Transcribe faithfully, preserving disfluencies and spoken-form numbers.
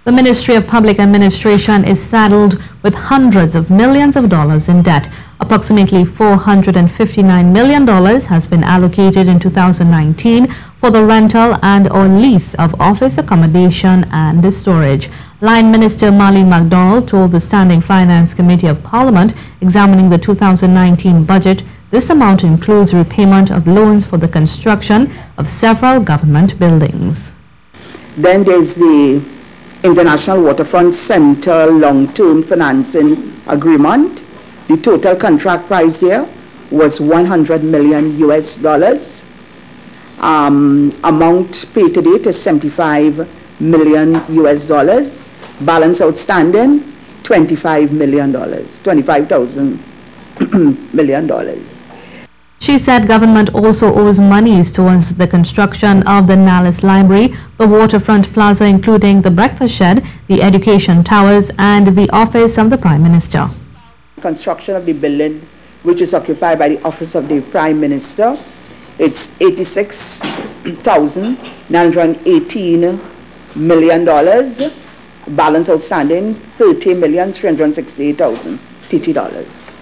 The Ministry of Public Administration is saddled with hundreds of millions of dollars in debt. Approximately four hundred fifty-nine million dollars has been allocated in two thousand nineteen for the rental and or lease of office accommodation and storage. Line Minister Marlene McDonald told the Standing Finance Committee of Parliament examining the two thousand nineteen budget this amount includes repayment of loans for the construction of several government buildings. Then there's the International Waterfront Center long-term financing agreement. The total contract price there was one hundred million U S dollars. Um, amount paid to date is seventy-five million U S dollars. Balance outstanding twenty-five million dollars, twenty-five thousand million dollars. She said government also owes monies towards the construction of the Nallis Library, the waterfront plaza including the breakfast shed, the education towers and the office of the Prime Minister. Construction of the building, which is occupied by the office of the Prime Minister, it's eighty-six thousand nine hundred eighteen million dollars. Balance outstanding thirty million three hundred sixty-eight thousand T T dollars.